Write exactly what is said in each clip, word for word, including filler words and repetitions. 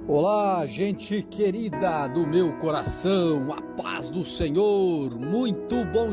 Olá, gente querida do meu coração, a paz do Senhor, muito bom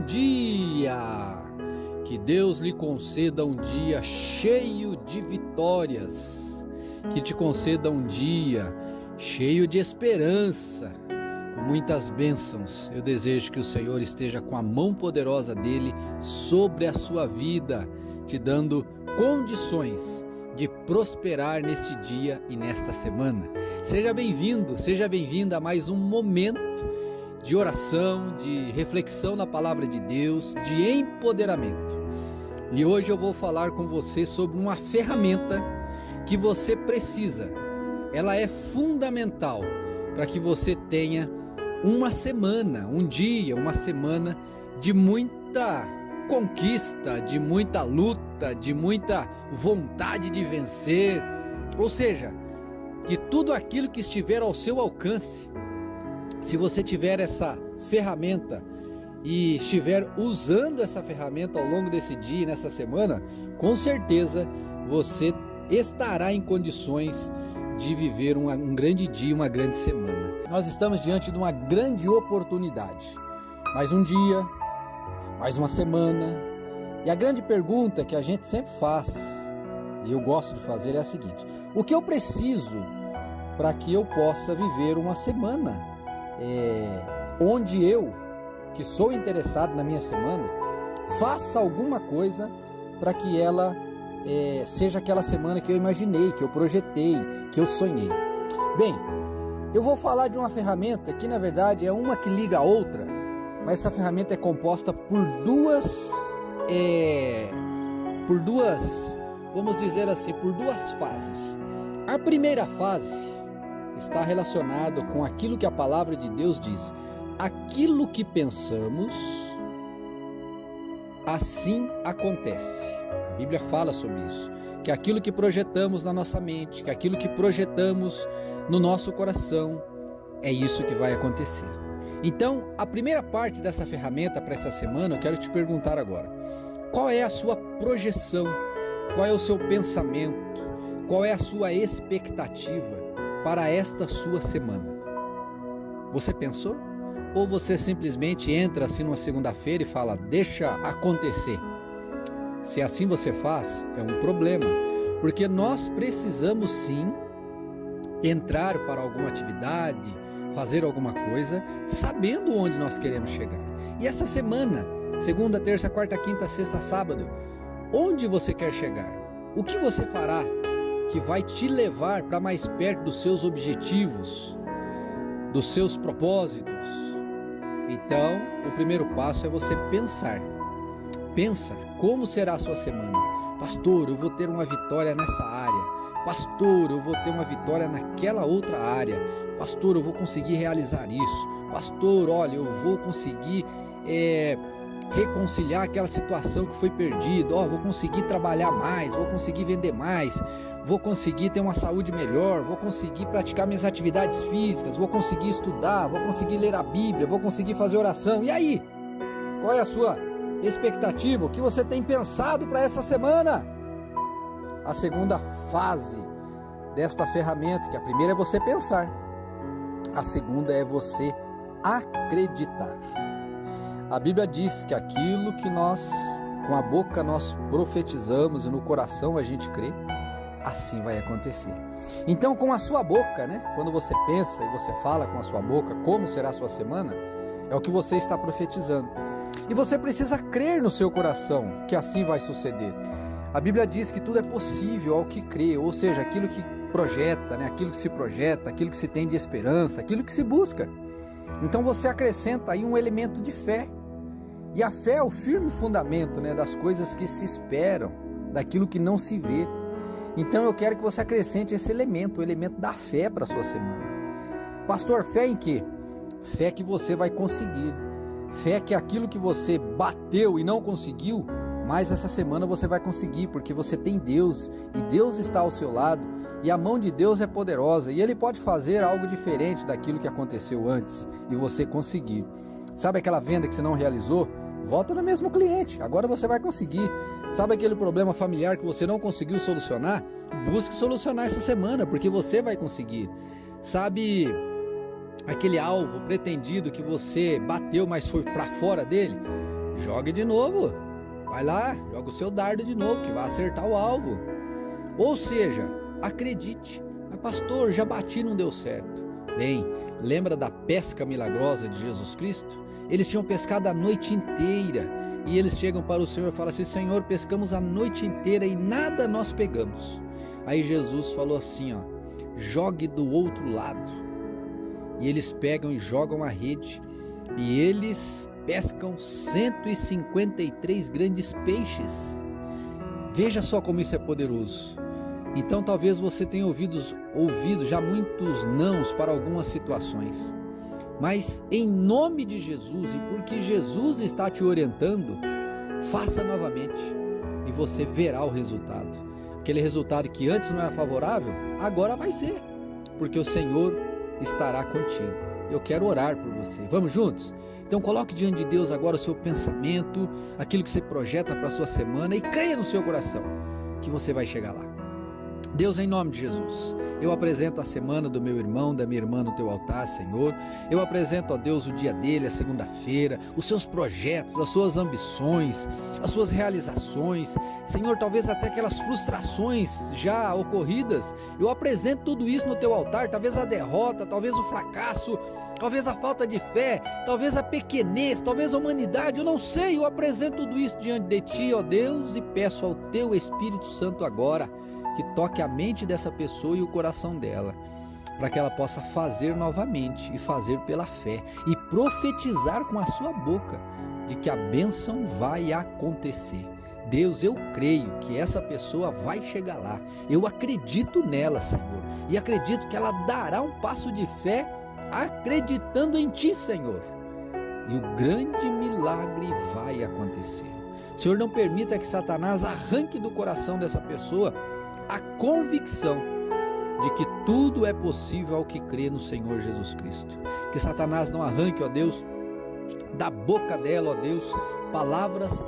dia! Que Deus lhe conceda um dia cheio de vitórias, que te conceda um dia cheio de esperança, com muitas bênçãos. Eu desejo que o Senhor esteja com a mão poderosa dele sobre a sua vida, te dando condições de prosperar neste dia e nesta semana. Seja bem-vindo, seja bem-vinda a mais um momento de oração, de reflexão na palavra de Deus, de empoderamento. E hoje eu vou falar com você sobre uma ferramenta que você precisa. Ela é fundamental para que você tenha uma semana, um dia, uma semana de muita conquista, de muita luta, de muita vontade de vencer, ou seja, que tudo aquilo que estiver ao seu alcance, se você tiver essa ferramenta e estiver usando essa ferramenta ao longo desse dia e nessa semana, com certeza você estará em condições de viver um, um grande dia, uma grande semana. Nós estamos diante de uma grande oportunidade, mais um dia, mais uma semana, e a grande pergunta que a gente sempre faz, e eu gosto de fazer, é a seguinte: o que eu preciso para que eu possa viver uma semana é, onde eu, que sou interessado na minha semana, faça alguma coisa para que ela é, seja aquela semana que eu imaginei, que eu projetei, que eu sonhei. Bem, eu vou falar de uma ferramenta que na verdade é uma que liga a outra, mas essa ferramenta é composta por duas, é, por duas, vamos dizer assim, por duas fases. A primeira fase está relacionada com aquilo que a palavra de Deus diz: aquilo que pensamos, assim acontece. A Bíblia fala sobre isso, que aquilo que projetamos na nossa mente, que aquilo que projetamos no nosso coração, é isso que vai acontecer. Então, a primeira parte dessa ferramenta para essa semana, eu quero te perguntar agora: qual é a sua projeção? Qual é o seu pensamento? Qual é a sua expectativa para esta sua semana? Você pensou? Ou você simplesmente entra assim numa segunda-feira e fala, deixa acontecer? Se assim você faz, é um problema, porque nós precisamos sim entrar para alguma atividade, fazer alguma coisa, sabendo onde nós queremos chegar. E essa semana, segunda, terça, quarta, quinta, sexta, sábado, onde você quer chegar? O que você fará que vai te levar para mais perto dos seus objetivos, dos seus propósitos? Então, o primeiro passo é você pensar. Pensa, como será a sua semana? Pastor, eu vou ter uma vitória nessa área. Pastor, eu vou ter uma vitória naquela outra área. Pastor, eu vou conseguir realizar isso. Pastor, olha, eu vou conseguir é, reconciliar aquela situação que foi perdida. Ó, vou conseguir trabalhar mais, vou conseguir vender mais, vou conseguir ter uma saúde melhor, vou conseguir praticar minhas atividades físicas, vou conseguir estudar, vou conseguir ler a Bíblia, vou conseguir fazer oração. E aí? Qual é a sua expectativa? O que você tem pensado para essa semana? A segunda fase desta ferramenta, que a primeira é você pensar, a segunda é você acreditar. A Bíblia diz que aquilo que nós, com a boca nós profetizamos e no coração a gente crê, assim vai acontecer. Então, com a sua boca, né, quando você pensa e você fala com a sua boca como será a sua semana, é o que você está profetizando. E você precisa crer no seu coração que assim vai suceder. A Bíblia diz que tudo é possível ao que crê, ou seja, aquilo que projeta, né, aquilo que se projeta, aquilo que se tem de esperança, aquilo que se busca. Então você acrescenta aí um elemento de fé. E a fé é o firme fundamento, né, das coisas que se esperam, daquilo que não se vê. Então eu quero que você acrescente esse elemento, o elemento da fé para a sua semana. Pastor, fé em quê? Fé que você vai conseguir. Fé que aquilo que você bateu e não conseguiu, mas essa semana você vai conseguir, porque você tem Deus e Deus está ao seu lado e a mão de Deus é poderosa e Ele pode fazer algo diferente daquilo que aconteceu antes e você conseguir. Sabe aquela venda que você não realizou? Volta no mesmo cliente, agora você vai conseguir. Sabe aquele problema familiar que você não conseguiu solucionar? Busque solucionar essa semana, porque você vai conseguir. Sabe aquele alvo pretendido que você bateu, mas foi para fora dele? Jogue de novo. Vai lá, joga o seu dardo de novo, que vai acertar o alvo. Ou seja, acredite. Mas pastor, já bati e não deu certo. Bem, lembra da pesca milagrosa de Jesus Cristo? Eles tinham pescado a noite inteira e eles chegam para o Senhor e falam assim: Senhor, pescamos a noite inteira e nada nós pegamos. Aí Jesus falou assim, ó, jogue do outro lado. E eles pegam e jogam a rede e eles pescam cento e cinquenta e três grandes peixes. Veja só como isso é poderoso. Então talvez você tenha ouvido, ouvido já muitos nãos para algumas situações. Mas em nome de Jesus e porque Jesus está te orientando, faça novamente e você verá o resultado. Aquele resultado que antes não era favorável, agora vai ser, porque o Senhor estará contigo. Eu quero orar por você. Vamos juntos? Então coloque diante de Deus agora o seu pensamento, aquilo que você projeta para a sua semana, e creia no seu coração que você vai chegar lá. Deus, em nome de Jesus, eu apresento a semana do meu irmão, da minha irmã no teu altar, Senhor. Eu apresento, ó Deus, o dia dele, a segunda-feira, os seus projetos, as suas ambições, as suas realizações, Senhor, talvez até aquelas frustrações já ocorridas. Eu apresento tudo isso no teu altar, talvez a derrota, talvez o fracasso, talvez a falta de fé, talvez a pequenez, talvez a humanidade, eu não sei. Eu apresento tudo isso diante de ti, ó Deus, e peço ao teu Espírito Santo agora que toque a mente dessa pessoa e o coração dela, para que ela possa fazer novamente e fazer pela fé e profetizar com a sua boca de que a bênção vai acontecer. Deus, eu creio que essa pessoa vai chegar lá. Eu acredito nela, Senhor, e acredito que ela dará um passo de fé acreditando em ti, Senhor, e o grande milagre vai acontecer. Senhor, não permita que Satanás arranque do coração dessa pessoa a convicção de que tudo é possível ao que crê no Senhor Jesus Cristo. Que Satanás não arranque, ó Deus, da boca dela, ó Deus, palavras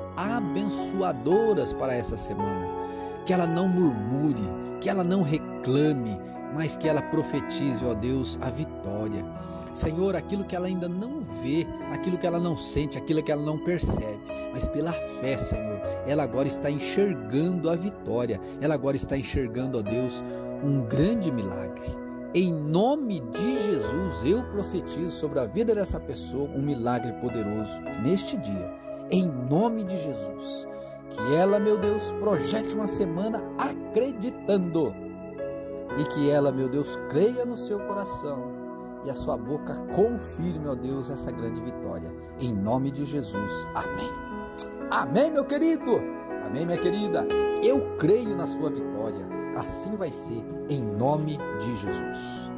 abençoadoras para essa semana. Que ela não murmure, que ela não reclame, mas que ela profetize, ó Deus, a vitória. Senhor, aquilo que ela ainda não vê, aquilo que ela não sente, aquilo que ela não percebe, mas pela fé, Senhor, ela agora está enxergando a vitória, ela agora está enxergando, ó Deus, um grande milagre. Em nome de Jesus, eu profetizo sobre a vida dessa pessoa um milagre poderoso neste dia, em nome de Jesus. Que ela, meu Deus, projete uma semana acreditando, e que ela, meu Deus, creia no seu coração e a sua boca confirme, ó Deus, essa grande vitória. Em nome de Jesus. Amém. Amém, meu querido. Amém, minha querida. Eu creio na sua vitória. Assim vai ser, em nome de Jesus.